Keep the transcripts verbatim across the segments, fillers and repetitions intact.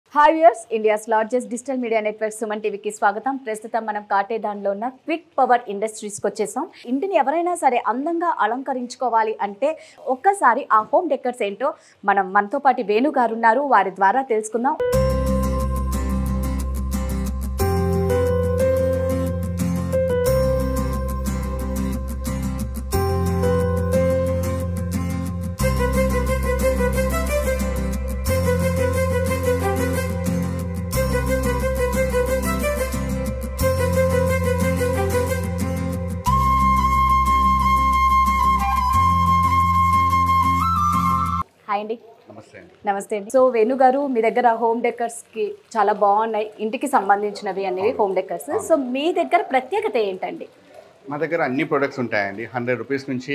Hi viewers, India's largest digital media network Suman టీవీకి స్వాగతం. ప్రస్తుతం మనం కాటేదాన్లో ఉన్న క్విక్ పవర్ ఇండస్ట్రీస్కి వచ్చేసాం. ఇంటిని ఎవరైనా సరే అందంగా అలంకరించుకోవాలి అంటే ఒక్కసారి ఆ హోమ్ డెకర్స్ ఏంటో మనం మనతో పాటు వేణు గారు ఉన్నారు, వారి ద్వారా తెలుసుకుందాం. హాయ్ అండి. నమస్తే అండి. నమస్తే అండి. సో వేణు గారు, మీ దగ్గర హోమ్ డెకర్స్కి చాలా బాగున్నాయి, ఇంటికి సంబంధించినవి అనేవి హోమ్ డెకర్స్. సో మీ దగ్గర ప్రత్యేకత ఏంటండి? మా దగ్గర అన్ని ప్రొడక్ట్స్ ఉంటాయండి. హండ్రెడ్ రూపీస్ నుంచి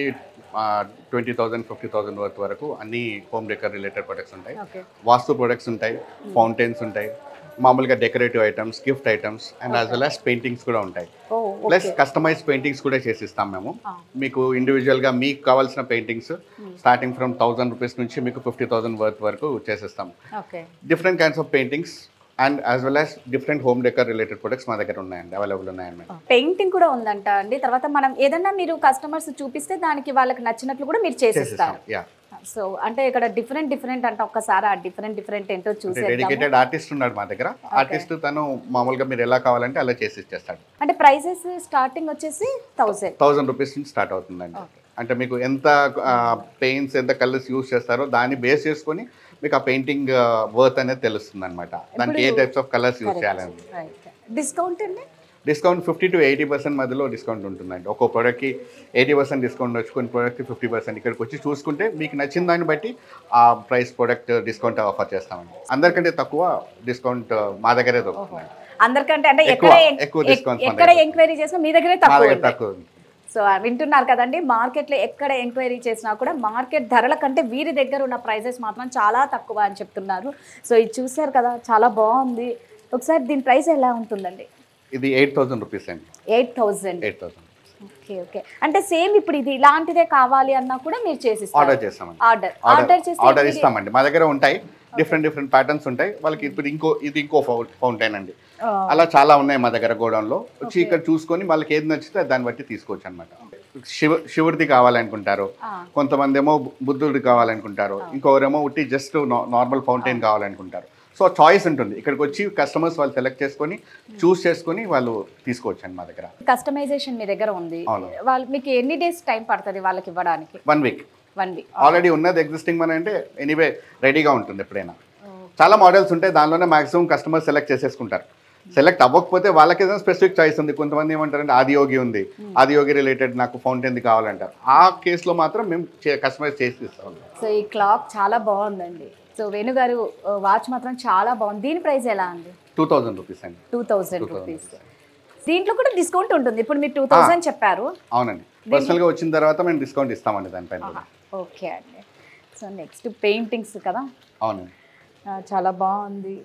twenty thousand fifty thousand worth వరకు అన్ని హోమ్ డెకర్ రిలేటెడ్ ప్రొడక్ట్స్ ఉంటాయి. వాస్తు ప్రొడక్ట్స్ ఉంటాయి, ఫౌంటైన్స్ ఉంటాయి, మామూలుగా decorative items, gift items and as well as paintings కూడా ఉంటాయి. ప్లస్ కస్టమైజ్ పెయింటింగ్స్ కూడా చేసిస్తాం మేము. మీకు ఇండివిజువల్గా మీకు కావాల్సిన paintings starting from thousand rupees నుంచి మీకు ఫిఫ్టీ థౌసండ్ వర్త్ వరకు చేసిస్తాం. Different kinds of paintings and as well as different home decor related products మా దగ్గర ఉన్నాయండి, అవైలబుల్ ఉన్నాయండి. పెయింటింగ్ కూడా ఉందంట అండి. తర్వాత మనం ఏదన్నా మీరు కస్టమర్స్ చూపిస్తే దానికి వాళ్ళకి నచ్చినట్లు కూడా మీరు చేసిస్తారు. సో అంటే ఇక్కడ డిఫరెంట్ డిఫరెంట్ అంటే ఒక్కసారి ఆ డిఫరెంట్ డిఫరెంట్ ఏంటో చూసి డెడికేటెడ్ ఆర్టిస్ట్ ఉన్నాడు మా దగ్గర. ఆర్టిస్ట్ తను మామూలుగా మీరు ఎలా కావాలంటే అలా చేసి ఇచ్చేస్తాడు. అంటే ప్రైసెస్ స్టార్టింగ్ వచ్చేసి థౌసండ్ థౌసండ్ రూపీస్ నుంచి స్టార్ట్ అవుతుందండి. అంటే మీకు ఎంత పెయింట్స్ ఎంత కలర్స్ యూజ్ చేస్తారో దాన్ని బేస్ చేసుకొని మీకు ఆ పెయింటింగ్ వర్త్ అనేది తెలుస్తుంది అనమాట. దానికి ఏ టైప్స్ ఆఫ్ కలర్స్ యూజ్ చేయాలని. డిస్కౌంట్ అండి? Discount fifty to eighty percent మధ్యలో డిస్కౌంట్ ఉంటుందండి. ఒక్కో ప్రోడక్ట్కి ఎయిటీ పర్సెంట్ డిస్కౌంట్ వచ్చి కొన్ని ప్రోడక్ట్కి ఫిఫ్టీ పర్సెంట్. ఇక్కడికి వచ్చి చూసుకుంటే మీకు నచ్చిన దాన్ని బట్టి ఆ ప్రైస్ ప్రోడక్ట్ డిస్కౌంట్ ఆఫర్ చేస్తామండి. అందరికంటే తక్కువ డిస్కౌంట్ మా దగ్గరే దొరుకుతుంది. అందరికంటే అంటే ఎక్కువ డిస్కౌంట్ ఎక్కడ ఎంక్వైరీ చేసినా మీ దగ్గరే తక్కువ. సో వింటున్నారు కదండి, మార్కెట్లో ఎక్కడ ఎంక్వైరీ చేసినా కూడా మార్కెట్ ధరల కంటే వీరి దగ్గర ఉన్న ప్రైజెస్ మాత్రం చాలా తక్కువ అని చెప్తున్నారు. సో ఇది చూసారు కదా, చాలా బాగుంది. ఒకసారి దీని ప్రైస్ ఎలా ఉంటుందండి? ఇది ఎయిట్ థౌసండ్ రూపీస్ అండి. Eight thousand eight thousand okay okay. అంటే సేమ్ ఇప్పుడు ఇది ఇలాంటిదే కావాలి అన్నా కూడా మీరు చేసి ఆర్డర్ చేస్తామండి. ఆర్డర్ ఆర్డర్ చేసి ఆర్డర్ ఇస్తామండి. మా దగ్గర ఉంటాయి డిఫరెంట్ డిఫరెంట్ ప్యాటర్న్స్ ఉంటాయి. వాళ్ళకి ఇప్పుడు ఇంకో ఇది ఇంకో ఫౌంటైన్ అండి, అలా చాలా ఉన్నాయి మా దగ్గర గోడౌన్లో. వచ్చి ఇక్కడ చూసుకొని వాళ్ళకి ఏది నచ్చితే దాన్ని బట్టి తీసుకోవచ్చు అనమాట. శివ శివుడిది కావాలనుకుంటారు, కొంతమంది ఏమో బుద్ధుడిది కావాలనుకుంటారు, ఇంకొకరేమో ఉట్టి జస్ట్ నార్మల్ ఫౌంటైన్ కావాలనుకుంటారు. సో చాయిస్ ఉంటుంది. ఇక్కడికి వచ్చి కస్టమర్స్ వాళ్ళు సెలెక్ట్ చేసుకొని చూస్ చేసుకొని వాళ్ళు తీసుకోవచ్చు అండి. మా దగ్గర కస్టమైజేషన్ మీ దగ్గర ఉంది. వాళ్ళు మీకు ఎన్ని డేస్ టైం పడుతుంది వాళ్ళకి ఇవ్వడానికి? One week. One week already ఉన్నది ఎగ్జిస్టింగ్ మన అంటే ఎనీవే రెడీగా ఉంటుంది. ఎప్పుడైనా చాలా మోడల్స్ ఉంటాయి, దానిలోనే మాక్సిమం కస్టమర్ సెలెక్ట్ చేసేసుకుంటారు. సెలెక్ట్ అవ్వకపోతే వాళ్ళకి ఏదైనా స్పెసిఫిక్ చాయిస్ ఉంది. కొంతమంది ఏమంటారంటే ఆదియోగి ఉంది, ఆదియోగి రిలేటెడ్ నాకు ఫౌంటైన్ కావాలంటారు. ఆ కేసులో మాత్రం మేము కస్టమైజ్ చేసి ఇస్తాం. సో ఈ క్లాక్ చాలా బాగుందండి. సో వేణు గారు, వాచ్ మాత్రం చాలా బాగుంది. దీని ప్రైస్ ఎలా అండి? టూ థౌసండ్ రూపీస్ అండి. Two thousand rupees. దీంట్లో కూడా డిస్కౌంట్ ఉంటుంది. ఇప్పుడు మీరు టూ థౌసండ్ చెప్పారు. అవునండి, పర్సనల్గా వచ్చిన తర్వాత మేము డిస్కౌంట్ ఇస్తామండి దానిపైన. ఓకే అండి. సో నెక్స్ట్ పెయింటింగ్స్ కదా. అవునండి, చాలా బాగుంది.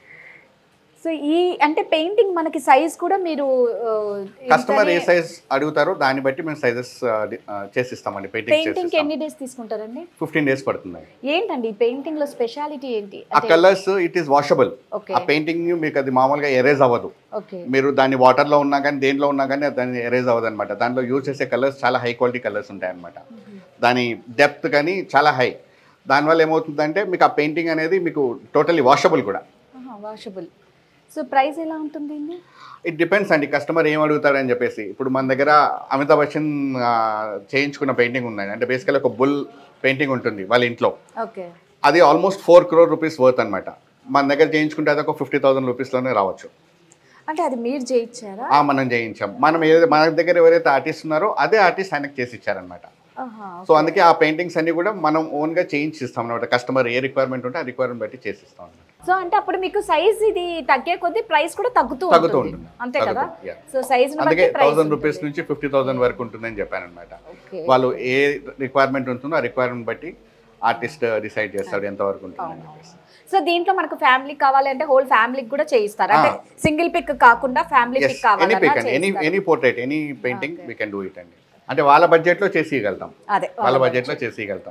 సో ఈ అంటే పెయింటింగ్ మనకి సైజ్ కూడా మీరు కస్టమర్ ఏ సైజ్ అడుగుతారో దాన్ని బట్టి మేము సైజెస్ చేసిస్తామండి. పెయింటింగ్ ఎన్ని డేస్ తీసుకుంటారండి? ఫిఫ్టీన్ డేస్ పడుతుంది. ఏంటండి పెయింటింగ్ లో స్పెషాలిటీ ఏంటి? ఆ కలర్స్ ఇట్ ఈస్ వాషబుల్. ఆ పెయింటింగ్ మీకు అది మామూలుగా ఎరేజ్ అవ్వదు. మీరు దాన్ని వాటర్ లో ఉన్నా కానీ దేంట్లో ఉన్నా కానీ దాన్ని ఎరేజ్ అవ్వదు అనమాట. దాంట్లో యూజ్ చేసే కలర్స్ చాలా హై క్వాలిటీ కలర్స్ ఉంటాయి అనమాట. దాని డెప్త్ కానీ చాలా హై. దానివల్ల ఏమవుతుందంటే మీకు ఆ పెయింటింగ్ అనేది మీకు టోటల్లీ వాషబుల్ కూడా. వాషబుల్. సో ప్రైస్ ఎలా ఉంటుంది? ఇట్ డిపెండ్స్ అండి, కస్టమర్ ఏం అడుగుతాడని చెప్పేసి. ఇప్పుడు మన దగ్గర అమితాబ్ బచ్చన్ చేయించుకున్న పెయింటింగ్ ఉందండి. అంటే బేసికల్ ఒక బుల్ పెయింటింగ్ ఉంటుంది వాళ్ళ ఇంట్లో. అది almost four crore rupees worth అనమాట. మన దగ్గర చేయించుకుంటే అది ఒక ఫిఫ్టీ థౌసండ్ రూపీస్లోనే రావచ్చు. అంటే అది మీరు చేయించారా? మనం చేయించాం. మనం ఏదైతే మన దగ్గర ఎవరైతే ఆర్టిస్ట్ ఉన్నారో అదే ఆర్టిస్ట్ ఆయనకు చేసి ఇచ్చారనమాట. సో అందుకే ఆ పెయింటింగ్స్ అన్ని కూడా మనం ఓన్గా చేయించిస్తాం అనమాట. కస్టమర్ ఏ రిక్వైర్మెంట్ ఉంటే ఆ రిక్వైర్మెంట్ బట్టి చేసిస్తాం అనమాట. సో అంటే అప్పుడు మీకు సైజ్ ఇది తగ్గే కొద్దీ ప్రైస్ కూడా తగ్గుతూ తగ్గుతూ ఉంటుంది. అంతే కదా. సో సైజ్ అందుకే థౌసండ్ రూపీస్ నుంచి ఫిఫ్టీ థౌసండ్ వరకు ఉంటుందని చెప్పాను అనమాట. వాళ్ళు ఏ రిక్వైర్మెంట్ ఉంటుందో ఆ రిక్వైర్మెంట్ బట్టి ఆర్టిస్ట్ డిసైడ్ చేస్తాడు ఎంత వరకు ఉంటుందని చెప్పేసి. సో దీంట్లో మనకు ఫ్యామిలీ కావాలి అంటే హోల్ ఫ్యామిలీకి కూడా చేయిస్తారు. అంటే సింగిల్ పిక్ కాకుండా ఫ్యామిలీ పిక్ కావాలి. ఎనీ పిక్ అండి, any any portrait, any painting we can do it అండి. అంటే వాళ్ళ బడ్జెట్లో చేసి ఇవ్వగలుగుతాం. అదే వాళ్ళ బడ్జెట్లో చేసి ఇవ్వగలుగుతాం.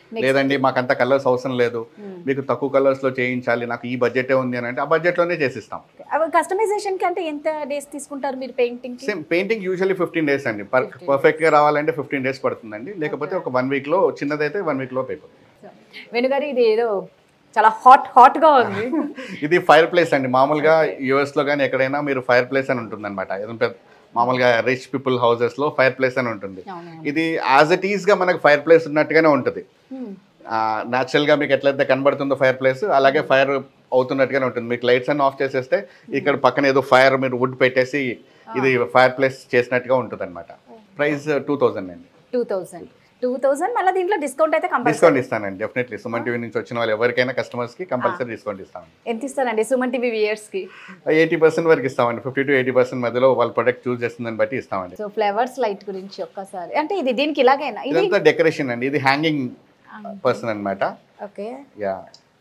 లేదండి మాకు అంత కలర్స్ అవసరం లేదు, మీకు తక్కువ కలర్స్ లో చేయించాలి, నాకు ఈ బడ్జెటే ఉంది అని అంటే ఆ బడ్జెట్ లోనే చేసిస్తాం. కస్టమైజేషన్ కి అంటే ఎంత డేస్ తీసుకుంటారు మీరు పెయింటింగ్? Same painting usually fifteen days అండి, పర్ఫెక్ట్ గా రావాలంటే ఫిఫ్టీన్ డేస్ పడుతుందండి, లేకపోతే ఒక వన్ వీక్ లో, చిన్నదైతే వన్ వీక్ లో అయిపోతుంది. వేణుగారు ఇది ఏదో చాలా హాట్ హాట్ గా ఉంది. ఇది ఫైర్ ప్లేస్ అండి, మామూలుగా యుఎస్ లో కానీ ఎక్కడైనా మీరు ఫైర్ ప్లేస్ అని ఉంటుంది అనమాట, మామూలుగా రిచ్ పీపుల్ హౌసెస్ లో ఫైర్ ప్లేస్ అని ఉంటుంది. ఇది యాజ్ ఇట్ ఈస్ గా మనకు ఫైర్ ప్లేస్ ఉన్నట్టుగానే ఉంటుంది, న్యాచురల్ గా మీకు ఎట్లయితే కనబడుతుందో ఫైర్ ప్లేస్ అలాగే ఫైర్ అవుతున్నట్టుగానే ఉంటుంది. మీకు లైట్స్ అన్ని ఆఫ్ చేసేస్తే ఇక్కడ పక్కన ఏదో ఫైర్ మీరు వుడ్ పెట్టేసి ఇది ఫైర్ ప్లేస్ చేసినట్టుగా ఉంటుంది అనమాట. ప్రైస్ టూ థౌసండ్ అండి. టూ థౌసండ్ టూ థౌసండ్ మళ్ళీ దీంట్లో డిస్కౌంట్ అయితే డిస్కౌంట్ ఇస్తానండి డెఫినెట్లీ. సుమన్ టీవీ నుంచి వచ్చిన వాళ్ళు ఎవరికైనా కస్టమర్స్ కి కంపల్సరీ డిస్కౌంట్ ఇస్తాను. ఎంత ఇస్తారండి సుమన్ టీవీ వ్యూయర్స్ కి? ఎయిటీ పర్సెంట్ వరకు ఇస్తామండి, ఫిఫ్టీ టు ఎయిటీ పర్సెంట్ మధ్యలో వాళ్ళ ప్రొడక్ట్ చూస్ చేస్తుందని బట్టి ఇస్తామండి. సో ఫ్లవర్స్ లైట్ గురించి ఒక్కసారి అంటే ఇది దీనికి ఇలాగైనా ఇదంతా డెకరేషన్ అండి, ఇది హ్యాంగింగ్ పర్సన్ అనమాట. ఓకే యా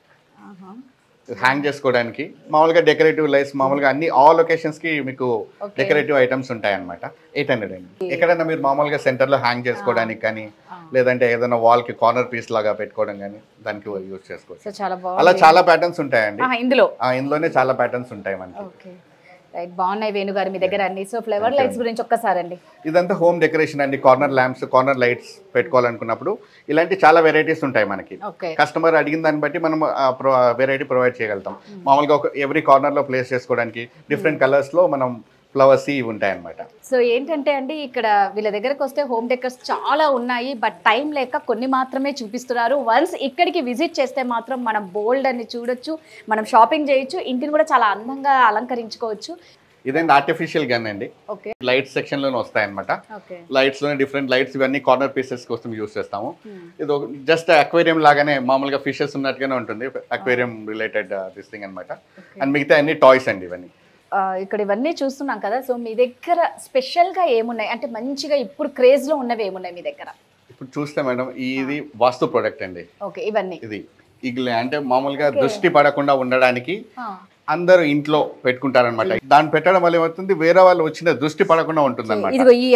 హ్యాంగ్ చేసుకోవడానికి మామూలుగా డెకరేటివ్ లైట్స్ మామూలుగా అన్ని ఆల్ లొకేషన్స్ కి మీకు డెకరేటివ్ ఐటమ్స్ ఉంటాయి అనమాట. ఎయిట్ హండ్రెడ్ అండి. ఎక్కడైనా మీరు మామూలుగా సెంటర్ లో హ్యాంగ్ చేసుకోవడానికి కానీ లేదంటే ఏదైనా వాల్ కి కార్నర్ పీస్ లాగా పెట్టుకోవడం కానీ దానికి యూజ్ చేసుకోవచ్చు. అలా చాలా ప్యాటర్న్స్ ఉంటాయండి ఇందులో, ఇందులోనే చాలా ప్యాటర్న్స్ ఉంటాయి మనకి. రైట్, బాగున్నాయి వేణుగారు మీ దగ్గర అన్ని. సో ఫ్లవర్ లైట్స్ గురించి ఒక్కసారి అండి. ఇదంతా హోమ్ డెకరేషన్ అండి, కార్నర్ ల్యాంప్స్, కార్నర్ లైట్స్ పెట్టుకోవాలనుకున్నప్పుడు ఇలాంటి చాలా వెరైటీస్ ఉంటాయి మనకి. కస్టమర్ అడిగిన దాన్ని బట్టి మనం వెరైటీ ప్రొవైడ్ చేయగలుగుతాం. మామూలుగా ఒక ఎవ్రీ కార్నర్ లో ప్లేస్ చేసుకోవడానికి డిఫరెంట్ కలర్స్ లో మనం ఫ్లవర్స్ ఇవి ఉంటాయి అన్నమాట. సో ఏంటంటే అండి ఇక్కడ వీళ్ళ దగ్గరకు వస్తే హోమ్ డెకర్స్ చాలా ఉన్నాయి, బట్ టైం లేక కొన్ని మాత్రమే చూపిస్తున్నారు. వన్స్ ఇక్కడికి విజిట్ చేస్తే మాత్రం మనం బోల్డ్ అని చూడొచ్చు, మనం షాపింగ్ చేయొచ్చు, ఇంటిని కూడా చాలా అందంగా అలంకరించుకోవచ్చు. ఇదండి ఆర్టిఫిషియల్ గన్ అండి, లైట్ సెక్షన్ లోనే వస్తాయి అనమాట. లైట్స్ లోనే డిఫరెంట్ లైట్స్ ఇవన్నీ కార్నర్ పీసెస్ కోసం యూస్ చేస్తాము. ఇది జస్ట్ అక్వేరియం లాగానే మామూలుగా ఫిషెస్ ఉన్నట్టుగానే ఉంటుంది, అక్వేరియం రిలేటెడ్ దిస్ థింగ్ అనమాట. అండ్ మిగతా అన్ని టాయ్స్ అండి ఇవన్నీ. ఇక్కడ ఇవన్నీ చూస్తున్నాం కదా, సో మీ దగ్గర స్పెషల్ గా ఏమున్నాయి అంటే మంచిగా ఇప్పుడు క్రేజ్ లో ఉన్నవి ఏమున్నాయి మీ దగ్గర? ఇప్పుడు చూస్తే మేడం ఇది వాస్తు ప్రోడక్ట్ అండి. ఓకే, ఇవన్నీ ఇది ఇగ్లే అంటే మామూలుగా దృష్టి పడకుండా ఉండడానికి అందరూ ఇంట్లో పెట్టుకుంటారనమాట. దాన్ని పెట్టడం వల్ల ఏమవుతుంది, వేరే వాళ్ళు వచ్చిన దృష్టి పడకుండా ఉంటుంది అనమాట.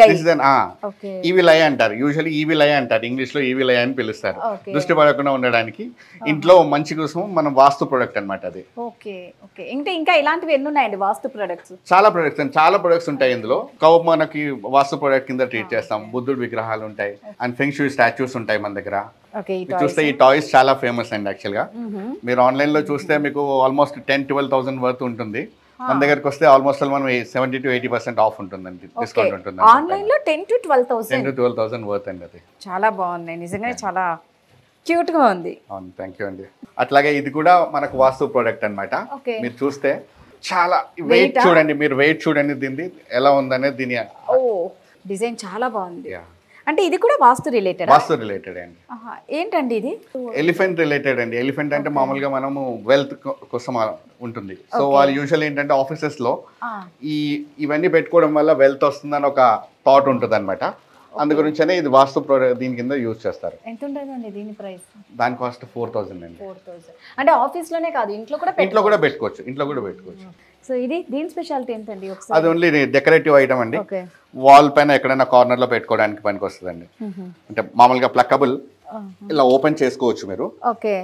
ఈవిల్ ఐ అంటారు, యూజువల్లీ ఈవిల్ ఐ అంటారు, ఇంగ్లీష్ లో ఈవిల్ ఐ అని పిలుస్తారు. దృష్టి పడకుండా ఉండడానికి ఇంట్లో మంచి కోసం మనం వాస్తు ప్రొడక్ట్ అనమాట అది. ఇంకా ఇంకా ఇలాంటివి ఎన్ని ఉన్నాయండి వాస్తు ప్రొడక్ట్స్? చాలా ప్రొడక్ట్స్ అండి, చాలా ప్రొడక్ట్స్ ఉంటాయి ఇందులో. కౌ మనకి వాస్తు ప్రొడక్ట్ కింద ట్రీట్ చేస్తాం. బుద్ధుడు విగ్రహాలు ఉంటాయి అండ్ ఫెంగ్ షూయి స్టాచ్యూస్ ఉంటాయి మన దగ్గర. చూస్తే ఈ టాయ్స్ చాలా ఫేమస్ అండి యాక్చువల్ గా. మీరు ఆన్లైన్ లో చూస్తే మీకు almost ten twelve thousand worth ఉంటుంది, మన దగ్గరకు వస్తే ఆల్మోస్ట్ మనం seventy to eighty percent off ఉంటుందండి, డిస్కౌంట్ ఉంటుంది. ఆన్లైన్ లో ten to twelve thousand ten to twelve thousand worth అండి అది. చాలా బాగుంది నిజంగా, చాలా క్యూట్ గా ఉంది. అవును, థ్యాంక్ యూ అండి. అట్లాగే ఇది కూడా మనకు వాస్తు ప్రోడక్ట్ అనమాట. మీరు చూస్తే చాలా వెయిట్ చూడండి, మీరు వెయిట్ చూడండి దీన్ని ఎలా ఉందనేది. దీని ఓ డిజైన్ చాలా బాగుంది. అంటే ఇది కూడా వాస్తు రిలేటెడ్? వాస్తు రిలేటెడ్ అండి. ఏంటండి ఇది? ఎలిఫెంట్ రిలేటెడ్ అండి. ఎలిఫెంట్ అంటే మామూలుగా మనము వెల్త్ కోసం ఉంటుంది. సో వాళ్ళు యూజువల్ ఏంటంటే ఆఫీసెస్ లో ఈ ఇవన్నీ పెట్టుకోవడం వల్ల వెల్త్ వస్తుందని ఒక థాట్ ఉంటుంది అనమాట. అందు గురించనే ఇది వాస్తు దీని కింద యూజ్ చేస్తారు. ఎంత ఉంటుందండి దీని ప్రైస్? దాని కాస్ట్ ఫోర్ థౌసండ్ అండి. ఫోర్ థౌసండ్ అంటే ఆఫీస్ లోనే కాదు, ఇంట్లో కూడా ఇంట్లో కూడా పెట్టుకోవచ్చు, ఇంట్లో కూడా పెట్టుకోవచ్చు. సో ఇది దీని స్పెషాలిటీ ఏంటండి? అది ఓన్లీ డెకరేటివ్ ఐటమ్ అండి, వాల్ పైన ఎక్కడైనా కార్నర్ లో పెట్టుకోవడానికి పనికి వస్తుందండి. అంటే మామూలుగా ప్లక్కబుల్, ఇలా ఓపెన్ చేసుకోవచ్చు మీరు. ఓకే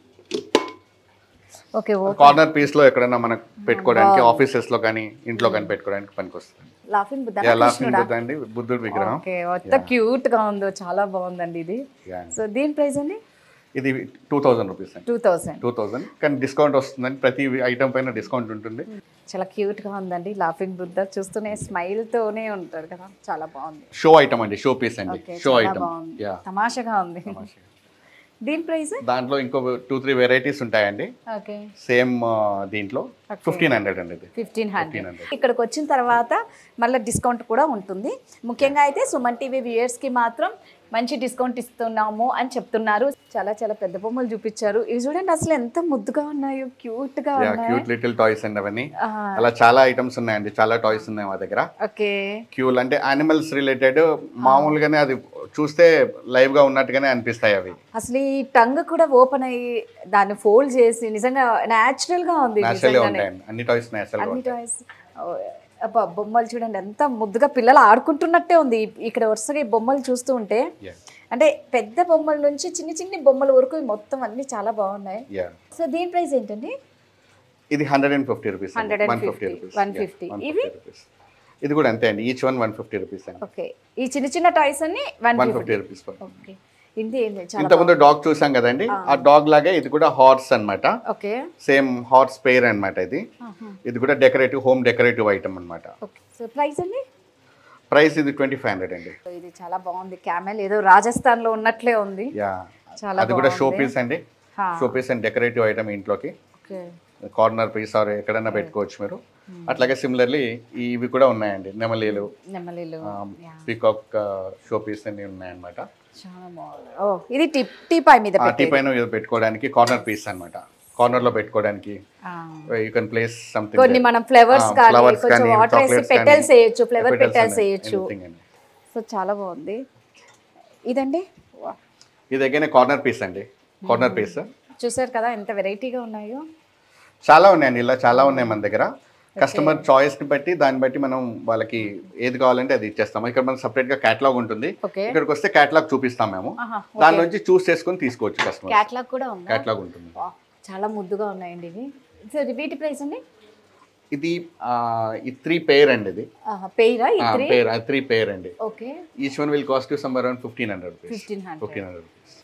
ఓకే, కార్నర్ పీస్ లో ఎక్కడైనా మనకు పెట్టుకోవడానికి, ఆఫీసెస్ లో కానీ ఇంట్లో కానీ పెట్టుకోవడానికి పనికి వస్తుంది. లాఫింగ్ బుద్ధ అండి, బుద్ధుడు విగ్రహం. ఎంత క్యూట్ గా ఉందో, చాలా బాగుందండి ఇది. సో దీని ప్రైస్ అండి? ఇది టూ థౌసండ్ రూపీస్ అండి. టూ థౌసండ్ టూ థౌసండ్ కానీ డిస్కౌంట్ వస్తుందండి, ప్రతి ఐటమ్ పైన డిస్కౌంట్ ఉంటుంది. చాలా క్యూట్ గా ఉందండి. లాఫింగ్ బుద్ధ చూస్తూనే స్మైల్ తోనే ఉంటారు కదా, చాలా బాగుంది. షో ఐటమ్ అండి, షో పీస్ అండి, షో ఐటమ్. తమాషాగా ఉంది. దీని ప్రైస్? దాంట్లో ఇంకో టూ త్రీ వెరైటీస్ ఉంటాయండి. సేమ్ దీంట్లో ఫిఫ్టీన్ హండ్రెడ్ అండి. ఫిఫ్టీన్ హండ్రెడ్ ఇక్కడికి వచ్చిన తర్వాత మళ్ళీ డిస్కౌంట్ కూడా ఉంటుంది. ముఖ్యంగా అయితే సుమన్ టీవీ వ్యూయర్స్ కి మాత్రం మంచి డిస్కౌంట్ ఇస్తున్నాము అని చెప్తున్నారు. చాలా చాలా పెద్ద బొమ్మలు చూపించారు. ఇవి చూడండి అసలు ఎంత ముద్దుగా ఉన్నాయో, క్యూట్ గా ఉన్నాయి. క్యూట్ లిటిల్ టాయ్స్ అండి అవన్నీ. అలా చాలా ఐటమ్స్ ఉన్నాయండి, చాలా టాయ్స్ ఉన్నాయి మా దగ్గర. ఓకే, క్యూల్ అంటే యానిమల్స్ రిలేటెడ్, మామూలుగానే అది చూస్తే లైవ్ గా ఉన్నట్టుగానే అనిపిస్తాయి అవి. అసలు ఈ టంగ్ కూడా ఓపెన్ అయ్యి దాన్ని ఫోల్డ్ చేసి నిజంగా నేచురల్ గా ఉంది. నేచురల్ గా ఉంటాయండి అన్ని టాయ్స్, నేచురల్ గా అన్ని టాయ్స్. బొమ్మలు చూడండి ఎంత ముద్దుగా, పిల్లలు ఆడుకుంటున్నట్టే ఉంది ఇక్కడ వరుసగా ఈ బొమ్మలు చూస్తూ ఉంటే. అంటే పెద్ద బొమ్మల నుంచి చిన్న చిన్న బొమ్మల వరకు మొత్తం అన్ని చాలా బాగున్నాయి. సో దీని ప్రైస్ ఏంటండి? ఇది hundred and fifty rupees. One fifty. ఇవి ఇది కూడా అంతే అండి, each one one fifty rupees అండి. ఓకే, ఈ చిన్న చిన్న టాయ్స్ అన్ని వన్ ఫిఫ్టీ రూపీస్. ఓకే, ఇది ఇంత ముందు డాగ్ చూసాం కదండి, ఆ డాగ్ లాగే ఇది కూడా హార్స్ అన్నమాట. ఓకే, సేమ్ హార్స్ పేర్ అన్నమాట. ఇది ఇది కూడా డెకరేటివ్, హోమ్ డెకరేటివ్ ఐటమ్ అన్నమాట. ఓకే, సో ప్రైస్ అండి? ప్రైస్ ఇది ట్వంటీ ఫైవ్ హండ్రెడ్ అండి. ఇది చాలా బాగుంది, క్యామెల్ ఏదో రాజస్థాన్ లో ఉన్నట్లే ఉంది. యా, అది కూడా షో పీస్ అండి, show piece and decorative item ఇంట్లోకి. ఓకే, కార్నర్ పీస్ ఆర్ ఎక్కడైనా పెట్టుకోవచ్చు మీరు. అట్లాగే సిమిలర్లీ ఇవి కూడా ఉన్నాయండి, నెమలీలు, నెమలీలు, పీకాక్ షో పీస్ అన్ని ఉన్నాయన్నమాట. చాలా బాగుంది. ఓ, ఇది టీ టీపాయ్ మీద టీ పైన పెట్టుకోవడానికి కార్నర్ పీస్ అన్నమాట. కార్నర్ లో పెట్టుకోవడానికి యూ కెన్ ప్లేస్ సంథింగ్. కొన్ని మనం ఫ్లవర్స్ కానీ కొంచెం వాటర్ వేసి పెటల్స్ వేయొచ్చు, ఫ్లవర్ పెటల్స్ వేయొచ్చు. సో చాలా బాగుంది. ఇదండి, ఇది అగైన్ కార్నర్ పీస్ అండి, కార్నర్ పీస్. చూసారు కదా ఎంత వెరైటీగా ఉన్నాయో. చాలా ఉన్నాయండి, ఇలా చాలా ఉన్నాయి మన దగ్గర. కస్టమర్ చాయిస్ ని బట్టి దాన్ని బట్టి మనం వాళ్ళకి ఏది కావాలంటే అది ఇచ్చేస్తాము. ఇక్కడ మనకి సపరేట్ గా కేటలాగ్ ఉంటుంది, ఇక్కడికి వస్తే కేటలాగ్ చూపిస్తాం మేము, దాని నుంచి చూస్ చేసుకొని తీసుకోవచ్చు కస్టమర్. కేటలాగ్ కూడా ఉంది, కేటలాగ్ ఉంటుంది. చాలా ముద్దుగా ఉన్నాయండి ఇవి. సో వీటి ప్రైస్ అండి? ఇది ఈ త్రీ పేర్ అండి, ఇది పేరా? ఈ త్రీ పేర్, త్రీ పేర్ అండి. Okay, each one will cost you some around fifteen hundred rupees. Fifteen hundred rupees.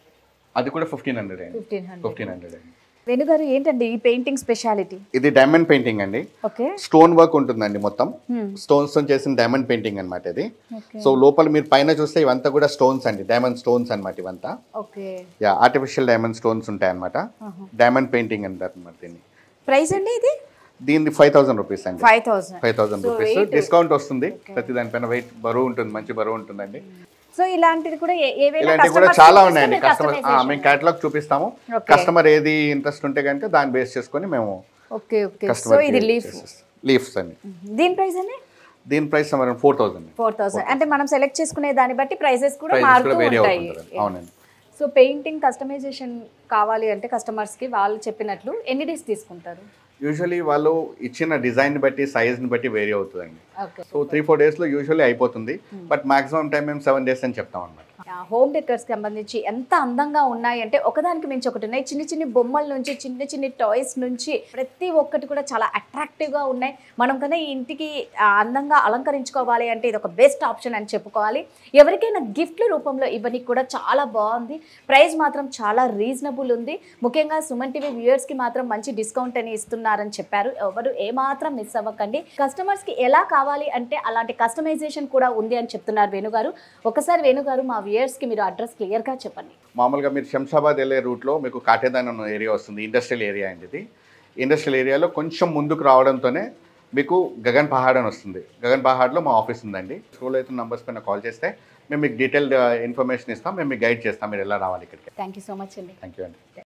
అది కూడా ఫిఫ్టీన్ హండ్రెడ్ అండి. ఫిఫ్టీన్ హండ్రెడ్ అండి. వేణుగారు ఏంటండి ఈ పెయింటింగ్ స్పెషాలిటీ? ఇది డైమండ్ పెయింటింగ్ అండి. ఓకే, స్టోన్ వర్క్ ఉంటుందండి, మొత్తం స్టోన్స్ తో చేసిన డైమండ్ పెయింటింగ్ అన్నమాట ఇది. సో లోపల మీరు పైన చూస్తే ఇవంతా కూడా స్టోన్స్ అండి, డైమండ్ స్టోన్స్ అన్నమాట ఇవంతా. Okay, yeah, artificial diamond stones ఉంటాయి అన్నమాట. డైమండ్ పెయింటింగ్ అంటారు అన్నమాట దీన్ని. ప్రైస్ అండి ఇది? దీన్ని ఫైవ్ థౌసండ్ రూపీస్ అండి. Five thousand five thousand rupees discount వస్తుంది. ప్రతి దానిపైన వెయిట్ బరువు ఉంటుంది, మంచి బరువు ఉంటుందండి. సో ఇలాంటిది కూడా ఇలాంటివి కూడా చాలా ఉన్నాయండి. కస్టమర్ మేము కేటలాగ్ చూపిస్తాము, కస్టమర్ ఏది ఇంట్రెస్ట్ ఉంటే కనుక దాన్ని బేస్ చేసుకొని మేము. ఓకే ఓకే, సో ఇది లీఫ్ లీఫ్స్ అండి. దీని ప్రైస్ అండి? దీని price around four thousand. Four thousand అంటే మనం సెలెక్ట్ చేసుకునే దాన్ని బట్టి ప్రైసెస్ కూడా మారుతూ ఉంటాయి. అవునండి. సో పెయింటింగ్ కస్టమైజేషన్ కావాలి అంటే కస్టమర్స్ కి వాళ్ళు చెప్పినట్లు ఎన్ని డేస్ తీసుకుంటారు? యూజువల్లీ వాళ్ళు ఇచ్చిన డిజైన్ బట్టి, సైజ్ ని బట్టి వేరీ అవుతుందండి. సో త్రీ ఫోర్ డేస్ లో యూజువల్లీ అయిపోతుంది, బట్ మాక్సిమం టైం మేము సెవెన్ డేస్ అని చెప్తాం అన్నమాట. హోమ్ డెకర్స్ సంబంధించి ఎంత అందంగా ఉన్నాయి అంటే ఒకదానికి మించి ఒకటి ఉన్నాయి. చిన్న చిన్న బొమ్మల నుంచి చిన్న చిన్న టాయ్స్ నుంచి ప్రతి ఒక్కటి కూడా చాలా అట్రాక్టివ్గా ఉన్నాయి. మనం కన్నా ఈ ఇంటికి అందంగా అలంకరించుకోవాలి అంటే ఇది ఒక బెస్ట్ ఆప్షన్ అని చెప్పుకోవాలి. ఎవరికైనా గిఫ్ట్ల రూపంలో ఇవ్వడానికి కూడా చాలా బాగుంది. ప్రైస్ మాత్రం చాలా రీజనబుల్ ఉంది. ముఖ్యంగా సుమన్ టీవీ వ్యూయర్స్కి మాత్రం మంచి డిస్కౌంట్ అని ఇస్తున్నారని చెప్పారు. ఎవరు ఏమాత్రం మిస్ అవ్వకండి. కస్టమర్స్కి ఎలా కావాలి అంటే అలాంటి కస్టమైజేషన్ కూడా ఉంది అని చెప్తున్నారు వేణుగారు. ఒకసారి వేణుగారు మా వ్యూయర్స్కి మీరు అడ్రస్ క్లియర్గా చెప్పండి. మామూలుగా మీరు శంషాబాద్ వెళ్ళే రూట్లో మీకు కాటేదాన్ అన్న ఏరియా వస్తుంది, ఇండస్ట్రియల్ ఏరియా అండి ఇది. ఇండస్ట్రియల్ ఏరియాలో కొంచెం ముందుకు రావడంతోనే మీకు గగన్ పహాడ్ అని వస్తుంది. గగన్ పహాడ్లో మా ఆఫీస్ ఉందండి. స్కూల్ అయితే నంబర్స్ పైన కాల్ చేస్తే మేము మీకు డీటెయిల్డ్ ఇన్ఫర్మేషన్ ఇస్తాం, మేము మీకు గైడ్ చేస్తాం మీరు ఎలా రావాలి ఇక్కడికి. థ్యాంక్ యూ సో మచ్ అండి. థ్యాంక్ యూ అండి.